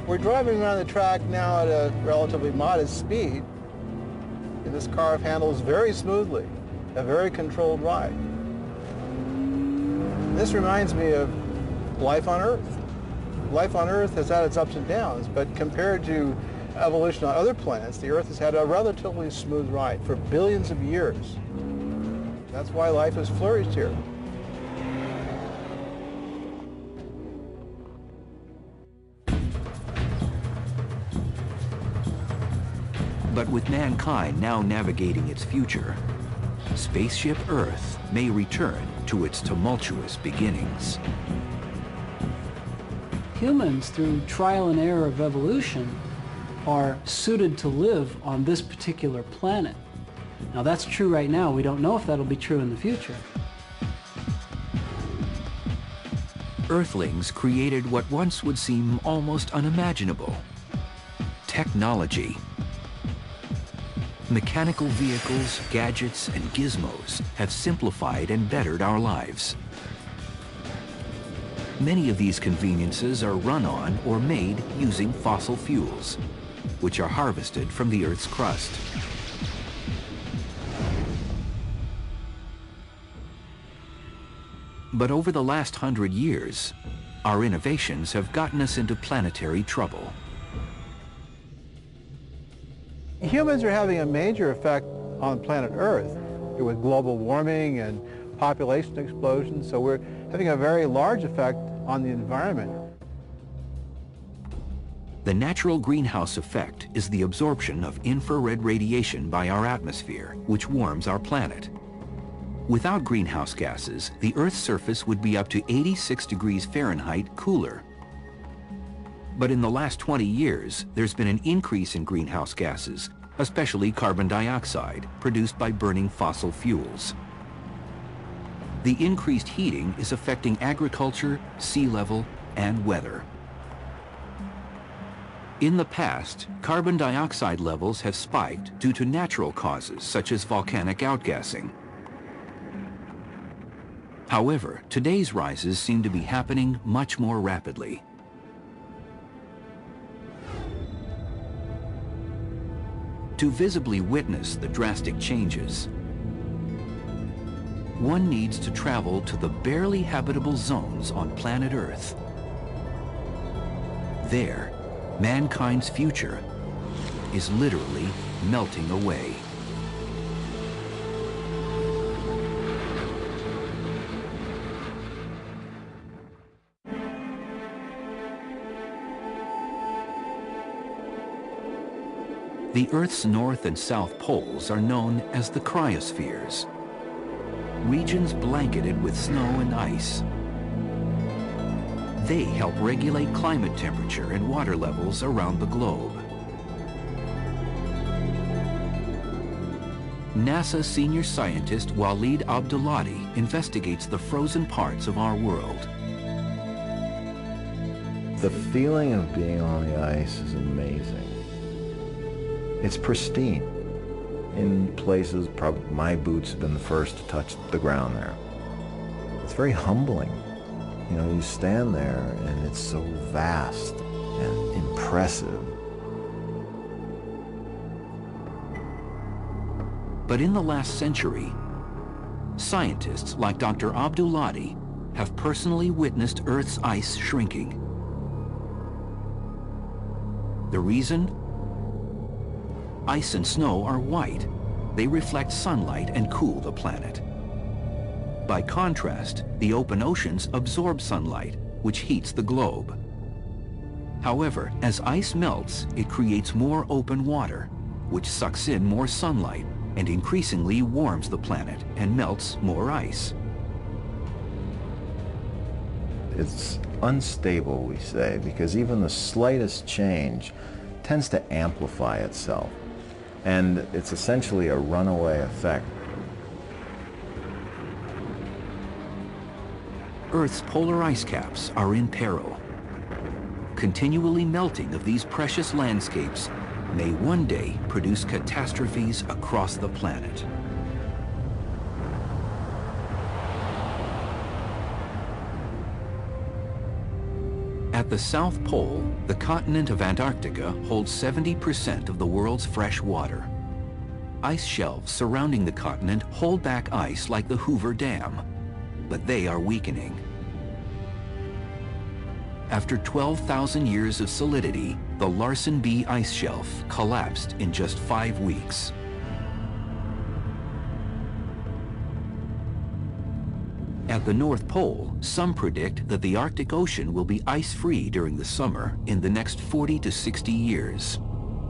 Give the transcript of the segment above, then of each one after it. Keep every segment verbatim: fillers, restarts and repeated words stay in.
We're driving around the track now at a relatively modest speed, and this car handles very smoothly, a very controlled ride. This reminds me of life on Earth. Life on Earth has had its ups and downs, but compared to evolution on other planets, the Earth has had a relatively smooth ride for billions of years. That's why life has flourished here. But with mankind now navigating its future, Spaceship Earth may return to its tumultuous beginnings. Humans, through trial and error of evolution, are suited to live on this particular planet. Now that's true right now. We don't know if that'll be true in the future. Earthlings created what once would seem almost unimaginable: technology. Mechanical vehicles, gadgets, and gizmos have simplified and bettered our lives. Many of these conveniences are run on or made using fossil fuels, which are harvested from the Earth's crust. But over the last hundred years, our innovations have gotten us into planetary trouble. Humans are having a major effect on planet Earth with global warming and population explosion, so we're having a very large effect on the environment. The natural greenhouse effect is the absorption of infrared radiation by our atmosphere, which warms our planet. Without greenhouse gases, the Earth's surface would be up to eighty-six degrees Fahrenheit cooler. But in the last twenty years, there's been an increase in greenhouse gases, especially carbon dioxide, produced by burning fossil fuels. The increased heating is affecting agriculture, sea level, and weather. In the past, carbon dioxide levels have spiked due to natural causes such as volcanic outgassing. However, today's rises seem to be happening much more rapidly. To visibly witness the drastic changes, one needs to travel to the barely habitable zones on planet Earth. There, mankind's future is literally melting away. The Earth's north and south poles are known as the cryospheres, regions blanketed with snow and ice. They help regulate climate temperature and water levels around the globe. NASA senior scientist Walid Abdullati investigates the frozen parts of our world. The feeling of being on the ice is amazing. It's pristine. In places, probably my boots have been the first to touch the ground there. It's very humbling. You know, you stand there and it's so vast and impressive. But in the last century, scientists like Doctor Abdullati have personally witnessed Earth's ice shrinking. The reason? Ice and snow are white. They reflect sunlight and cool the planet. By contrast, the open oceans absorb sunlight, which heats the globe. However, as ice melts, it creates more open water, which sucks in more sunlight and increasingly warms the planet and melts more ice. It's unstable, we say, because even the slightest change tends to amplify itself. And it's essentially a runaway effect. Earth's polar ice caps are in peril. Continually melting of these precious landscapes may one day produce catastrophes across the planet. At the South Pole, the continent of Antarctica holds seventy percent of the world's fresh water. Ice shelves surrounding the continent hold back ice like the Hoover Dam, but they are weakening. After twelve thousand years of solidity, the Larsen B ice shelf collapsed in just five weeks. At the North Pole, some predict that the Arctic Ocean will be ice-free during the summer in the next forty to sixty years.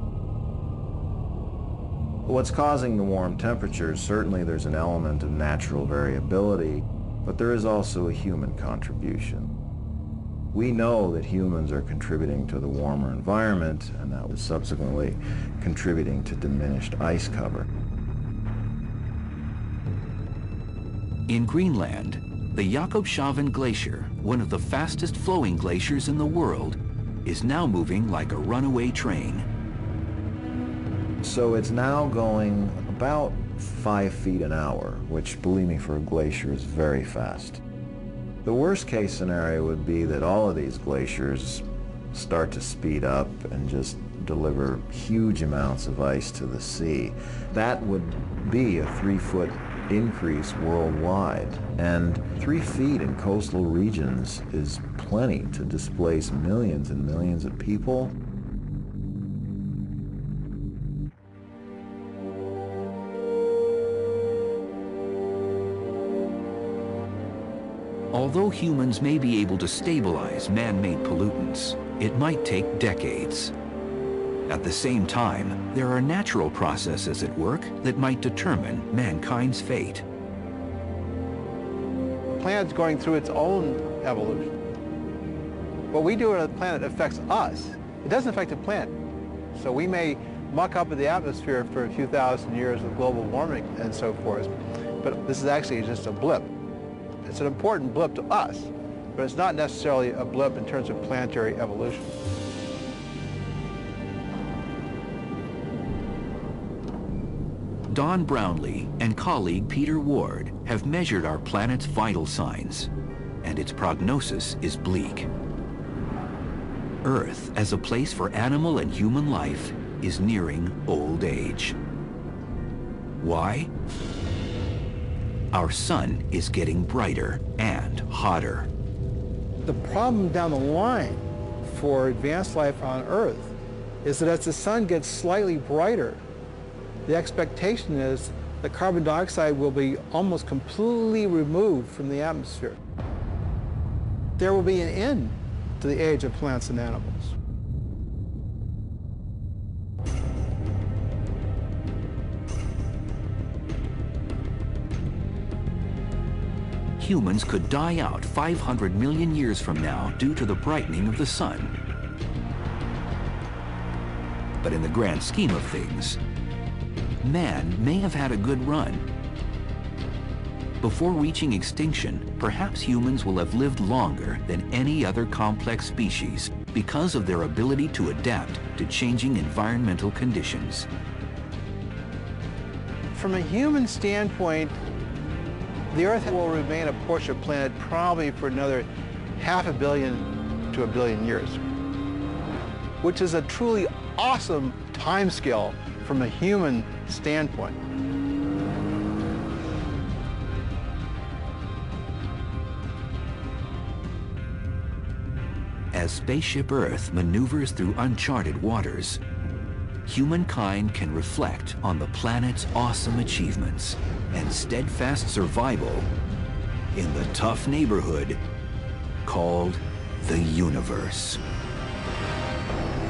What's causing the warm temperatures? Certainly there's an element of natural variability, but there is also a human contribution. We know that humans are contributing to the warmer environment, and that was subsequently contributing to diminished ice cover. In Greenland, the Jakobshavn Glacier, one of the fastest flowing glaciers in the world, is now moving like a runaway train. So it's now going about five feet an hour, which, believe me, for a glacier is very fast. The worst case scenario would be that all of these glaciers start to speed up and just deliver huge amounts of ice to the sea. That would be a three-foot increase worldwide, and three feet in coastal regions is plenty to displace millions and millions of people. Although humans may be able to stabilize man-made pollutants, it might take decades. At the same time, there are natural processes at work that might determine mankind's fate. The planet's going through its own evolution. What we do on the planet affects us. It doesn't affect the planet. So we may muck up in the atmosphere for a few thousand years with global warming and so forth, but this is actually just a blip. It's an important blip to us, but it's not necessarily a blip in terms of planetary evolution. Don Brownlee and colleague Peter Ward have measured our planet's vital signs, and its prognosis is bleak. Earth, as a place for animal and human life, is nearing old age. Why? Our sun is getting brighter and hotter. The problem down the line for advanced life on Earth is that as the sun gets slightly brighter, the expectation is that carbon dioxide will be almost completely removed from the atmosphere. There will be an end to the age of plants and animals. Humans could die out five hundred million years from now due to the brightening of the sun. But in the grand scheme of things, man may have had a good run. Before reaching extinction, perhaps humans will have lived longer than any other complex species because of their ability to adapt to changing environmental conditions. From a human standpoint, the Earth will remain a portion of planet probably for another half a billion to a billion years, which is a truly awesome timescale from a human standpoint. As Spaceship Earth maneuvers through uncharted waters, humankind can reflect on the planet's awesome achievements and steadfast survival in the tough neighborhood called the universe.